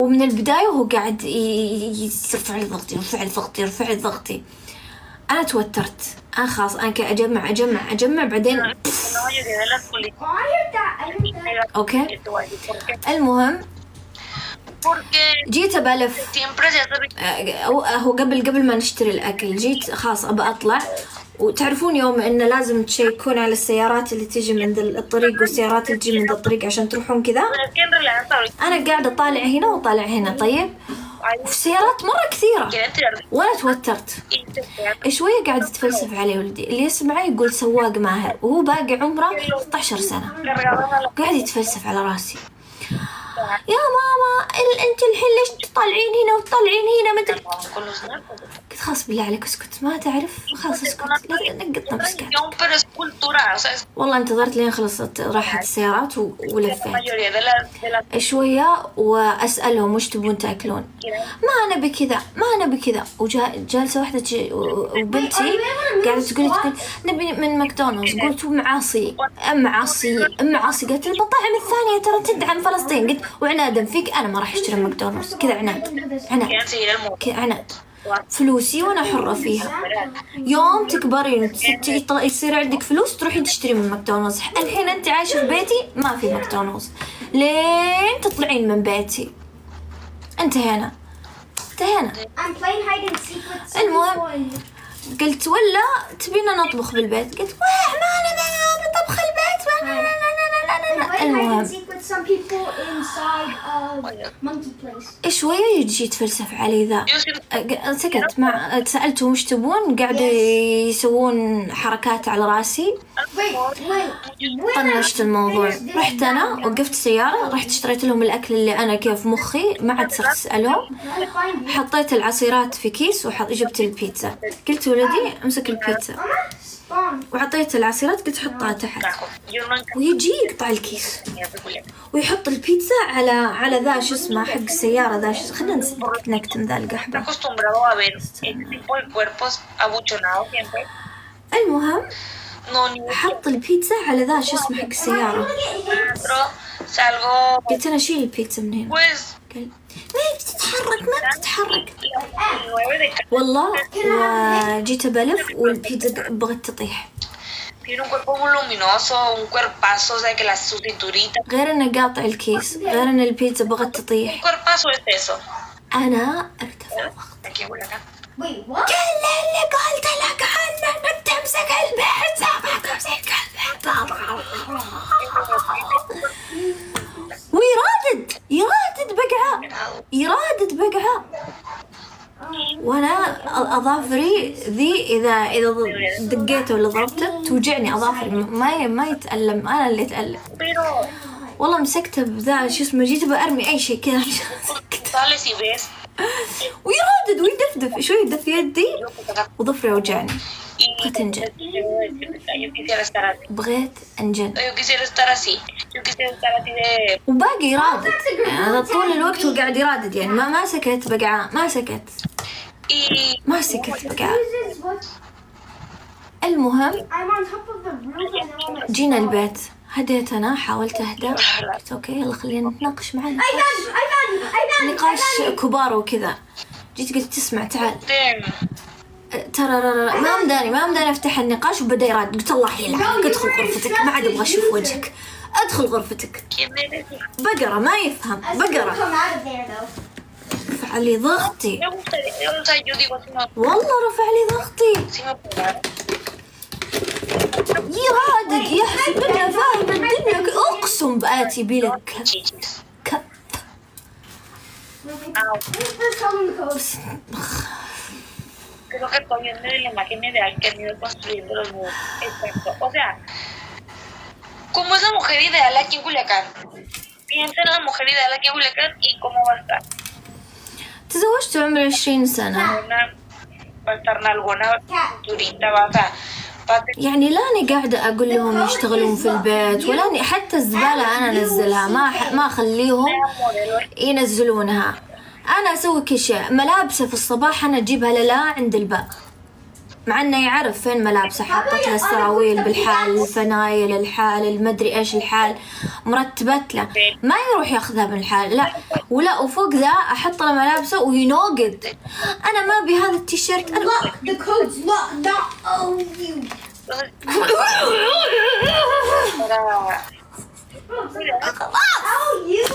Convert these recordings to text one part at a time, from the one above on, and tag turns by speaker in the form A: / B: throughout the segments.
A: ومن البداية وهو قاعد يرفع لي ضغطي يرفع لي ضغطي يرفع لي ضغطي. أنا توترت، أنا خلاص أنا كده أجمع بعدين أوكي. المهم جيت أبلف، هو قبل ما نشتري الأكل جيت خلاص أبى أطلع. وتعرفون يوم إنه لازم تشيكون على السيارات اللي تيجي من ذا الطريق والسيارات اللي تجي من ذا الطريق عشان تروحون كذا. أنا قاعدة طالع هنا وطالع هنا، طيب وفي سيارات مرة كثيرة وأنا توترت شوية. قاعد يتفلسف علي ولدي اللي يسمعه يقول سواق ماهر وهو باقي عمره 16 سنة، قاعد يتفلسف على راسي. يا ماما انت الحين ليش تطلعين هنا وتطلعين هنا ما ادري. قلت خلاص بالله عليك اسكت، ما تعرف خلاص اسكت، لا نقطنا بس والله انتظرت لين خلصت راحت السيارات ولفيت شوية واسألهم وش تبون تاكلون. ما نبي كذا ما نبي كذا. وجالسة واحدة وبنتي قاعدة تقول نبي من ماكدونالدز. قلت معاصي معاصي. قالت المطاعم الثانية ترى تدعم فلسطين. قلت وعنادا فيك أنا ما راح أشتري ماكدونالدز كذا، عناد فلوسي وأنا حرة فيها. يوم تكبرين يصير عندك فلوس تروحي تشتري من ماكدونالدز. الحين أنت عايشة في بيتي ما في ماكدونالدز لين تطلعين من بيتي. انتهينا. المهم قلت ولا تبينا نطبخ بالبيت. قلت ما أنا طبخ البيت المهم شوية يجي يتفلسف علي ذا. سكت ما سألتهم وش تبون، قاعدوا يسوون حركات على راسي. طنشت الموضوع، رحت أنا وقفت سيارة، رحت اشتريت لهم الأكل اللي أنا كيف مخي ما عاد صرت أسألهم. حطيت العصيرات في كيس وجبت البيتزا. قلت ولدي امسك البيتزا وعطيت العصيرات قلت حطها تحت. ويجي يقطع الكيس ويحط البيتزا على ذا شو اسمه حق السيارة ذا شو خلينا نكتم ذا القحبة. المهم حط البيتزا على ذا شو اسمه حق السيارة. قلت أنا شيل البيتزا من هنا. قال ما بتتحرك والله. وجيت أبلف والبيتزا بغت تطيح. غير إنه قاطع الكيس، غير إن البيتزا بغت تطيح. أنا ارتفع ضغطي. كل اللي قلت لك عنه إنك تمسك البيتزا ما تمسك البيتزا. يرادد بقعة وانا اظافري ذي اذا دقيته ولا ضربته توجعني اظافري. ما يتألم، انا اللي اتألم والله. مسكته بذا شو اسمه جيت بأرمي اي شيء كذا ويرادد ويدفدف شوي يدف يدي وظفري وجعني. بغيت انجن وباقي يرادد يعني طول الوقت هو قاعد يرادد يعني ما سكت بقعة ما سكت بقعة. المهم جينا البيت، هديت أنا حاولت أهدى. قلت أوكي يلا خلينا نتناقش معنا نقاش كبار وكذا. جيت قلت تسمع تعال ترى ما مداني افتح النقاش وبدا يراد. قلت الله يلعنك ادخل غرفتك ما عاد ابغى اشوف وجهك، ادخل غرفتك. بقرة ما يفهم بقرة. رفع لي ضغطي والله رفع لي ضغطي. يرادد يحسب انه فاهم الدنيا اقسم بآتي بلك كف.
B: Creo que estoy viendo la imagen ideal que han ido construyendo los mundos. Exacto. O sea, ¿cómo es la mujer ideal aquí en Culiacán? Piensa en la mujer ideal aquí en Culiacán y cómo va a estar.
A: تزوجت عمري 20 سنة.
B: Va a estar nalgona, cinturita,
A: يعني لاني قاعدة أقول لهم يشتغلون في البيت ولاني حتى الزبالة أنا أنزلها ما أخليهم ينزلونها. أنا أسوي كل شيء. ملابسه في الصباح أنا أجيبها للا عند الباب مع انه يعرف فين ملابسه، حاطت له السراويل بالحال، الفنايل الحال، المدري ايش الحال، مرتبت له، ما يروح ياخذها من الحال، لا ولا. وفوق ذا احط له ملابسه وينوقد، انا ما ابي هذا التيشيرت، انا
C: Look, the code's locked. Not oh you. Oh you.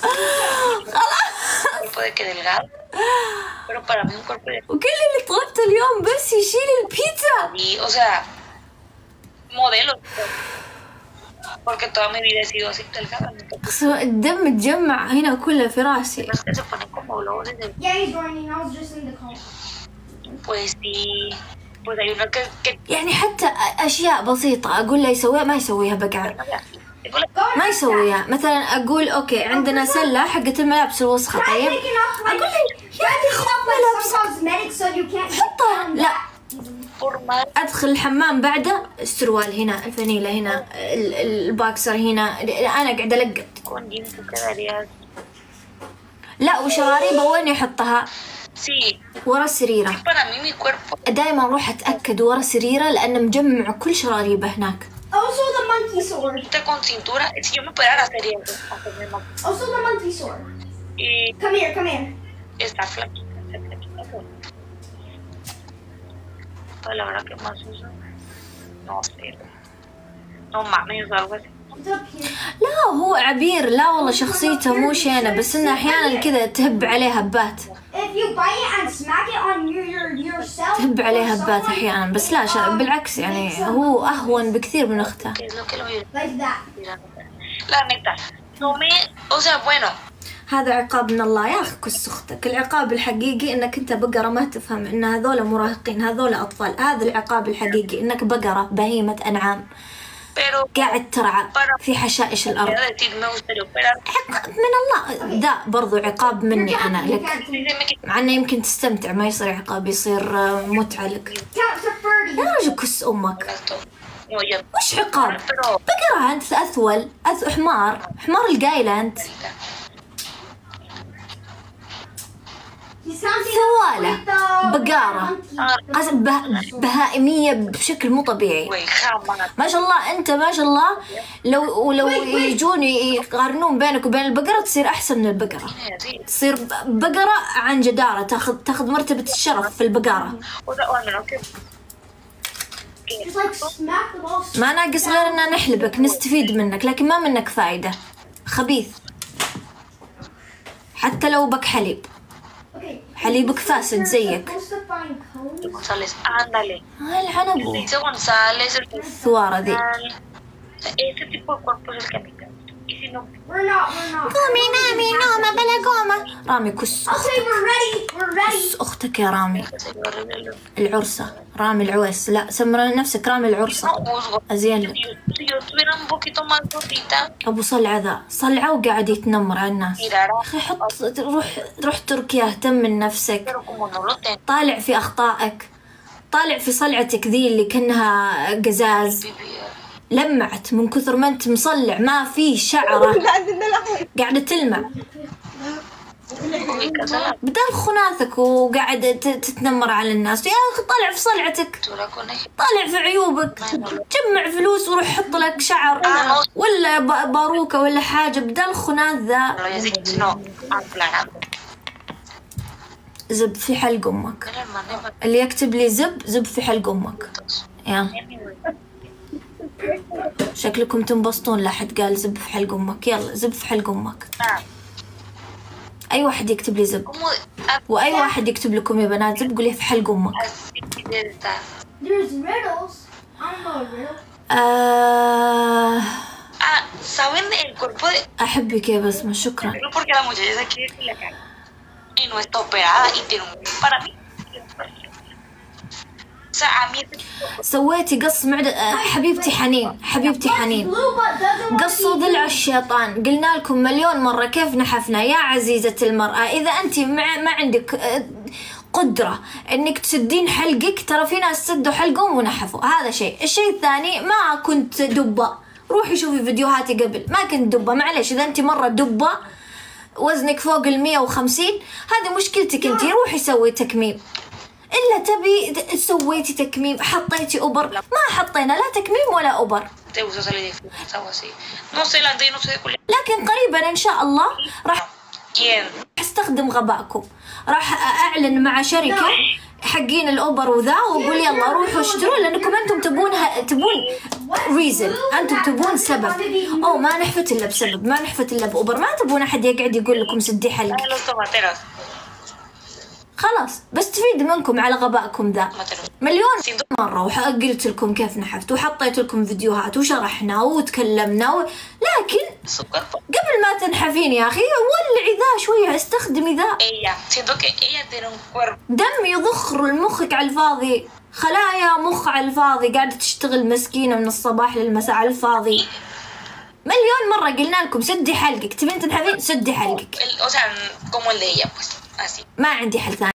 B: cuerpo de que delgado, pero para mí un cuerpo de
A: وكل اللي طلبته اليوم بس يشيل البيتزا.
B: y, o sea, modelo, porque toda mi vida he sido así delgada.
A: الدم متجمع هنا كله في راسي.
B: Los que se ponen como globos desde,
C: Yeah, he's joining. I was just in the call.
B: pues sí, pues hay uno que
A: يعني حتى اشياء بسيطه اقول له يسويها ما يسويها بقعه،
B: tengo la
A: ما يسويها. مثلا اقول اوكي عندنا سله حقت الملابس الوسخه، طيب اقول له يا اخي خذ ملابس
C: Cosmetics, so you can't.
A: حطها. لا
B: forma
A: ادخل الحمام بعده، السروال هنا، الفانيله هنا، الباكسر هنا، انا قاعده القط.
B: con jeans tú quedarías,
A: لا وشراريبه وين يحطها؟
B: sí,
A: ورا سريره.
B: para mí mi cuerpo
A: دائما اروح اتاكد ورا سريره لانه مجمع كل شراريبه هناك.
C: Also the monkey sword.
B: está con cintura, si yo me pudiera hacer eso, hacerme más,
C: Also the monkey sword.
B: y
C: Come here, come here.
B: está flaquita, pues la verdad que más uso, no sé, no mames, algo así.
C: It's up here.
A: لا هو عبير، لا والله شخصيته مو شينه، بس انه احيانا كذا تهب عليه هبات،
C: If you bite it and smack it on yourself.
A: تهب عليه
C: or
A: هبات
C: someone,
A: احيانا، بس لا بالعكس يعني هو اهون بكثير من اخته.
B: ¿Qué es lo que lo voy
C: like that.
B: La neta, no me, o sea, bueno,
A: هذا عقاب من الله يا اخي، كس اختك. العقاب الحقيقي انك انت بقره ما تفهم ان هذول مراهقين، هذول اطفال. هذا العقاب الحقيقي انك بقره بهيمه انعام
B: pero
A: قاعد ترعى في حشائش الارض.
B: quiero decir, me gustaría operar,
A: عقاب من الله، ده برضو عقاب مني انا لك، مع انه يمكن تستمتع، ما يصير عقاب، يصير متعه لك.
C: Count to 30.
A: يا رجل كس امك،
B: esto, no, ya,
A: وش عقاب؟
B: pero,
A: بقرة انت اثول، حمار القايله انت.
C: You sound
A: ثوالة
C: like the
A: بقارة
C: monkey.
A: قسم بهائمية بشكل مو طبيعي.
B: güey, jamás,
A: ما شاء الله انت ما شاء الله، لو يجوني يقارنون بينك وبين البقرة تصير احسن من البقرة،
B: así,
A: تصير بقرة عن جدارة، تاخذ مرتبة الشرف في البقرة.
B: o sea, o al menos que
C: Just like smack the ball.
A: ما ناقص غير ان نحلبك نستفيد منك، لكن ما منك فايدة، خبيث. حتى لو بك حليب،
C: Okay.
A: حليبك فاسد زيك.
C: Supposed to find cones.
B: González, ándale,
A: العنبو
B: dice González, el
A: الثوارة ذي.
B: este tipo de cuerpo es el que me encanta, y si no,
C: We're not.
A: قومي نامي نومة بلا قومة. رامي كس
C: I'll say we're ready. We're ready.
A: كس اختك يا رامي.
B: se lo arreglo,
A: العرسة رامي العويس، لا سمر نفسك رامي العرسة،
B: no juzgo,
A: أزين لك.
B: si yo estuviera un poquito más gordita,
A: أبو صلعة ذا صلعة وقاعد يتنمر على الناس.
B: tirara,
A: أخي حط، روح تركيا، اهتم من نفسك،
B: pero como no lo tengo,
A: طالع في أخطائك، طالع في صلعتك ذي اللي كأنها قزاز،
B: vivir,
A: لمعت من كثر ما أنت مصلع، ما في شعرة قاعدة تلمع
B: ubicas a la
A: بدل خناثك، وقاعد تتنمر على الناس. يا أخي طالع في صلعتك،
B: pintura con eje,
A: طالع في عيوبك، جمع فلوس وروح حط لك شعر ولا باروكة ولا حاجة بدل خناث ذا.
B: no lo habías dicho, sino aclarando,
A: زب في حلق أمك،
B: el hermano de
A: اللي يكتب لي زب في حلق أمك. يا شكلكم تنبسطون، لا حد قال زب في حلق أمك، يلا زب في حلق أمك. أي واحد يكتب لي زب،
B: como
A: وأي واحد يكتب لكم يا بنات زب قولي في حلق أمك.
B: así de estar.
C: There's riddles. I don't know a riddle.
B: Ah, ¿saben el cuerpo de...?
A: أحبك يا بسمة، شكرا.
B: Porque la muchacha quiere que la cara. Y no está operada y tiene un... Para mí... O sea, a mí...
A: سويتي قص معدة. حبيبتي حنين، حبيبتي حنين،
C: Blue but doesn't want
A: قصوا
C: to
A: ضلع الشيطان. قلنا لكم مليون مرة كيف نحفنا يا عزيزة المرأة. إذا أنت ما عندك قدرة إنك تسدين حلقك، ترى في ناس سدوا حلقهم ونحفوا، هذا شيء. الشيء الثاني، ما كنت دبة، روحي شوفي فيديوهاتي قبل، ما كنت دبة، معلش إذا أنت مرة دبة وزنك فوق 150 هذه مشكلتك أنت، روحي سوي تكميم. إلا تبي سويتي تكميم، حطيتي أوبر. ما حطينا لا تكميم ولا أوبر. لكن قريبا إن شاء الله راح استخدم غبائكم، راح أعلن مع شركة حقين الأوبر وذا وأقول يلا روحوا اشتروا، لأنكم أنتم تبون ريزن، أنتم تبون سبب. أو ما نحفت إلا بسبب، ما نحفت إلا بأوبر، ما تبون أحد يقعد يقول لكم سدي حلق. خلاص بستفيد منكم على غبائكم ذا مليون مرة، وقلت لكم كيف نحفت وحطيت لكم فيديوهات وشرحنا وتكلمنا لكن قبل ما تنحفين يا أخي ولعي ذا شوية، استخدمي ذا. دم يضخر لمخك على الفاضي، خلايا مخ على الفاضي قاعدة تشتغل مسكينة من الصباح للمساء على الفاضي. مليون مرة قلنا لكم سدي حلقك، تبين تنحفين سدي حلقك. ما عندي حل ثاني.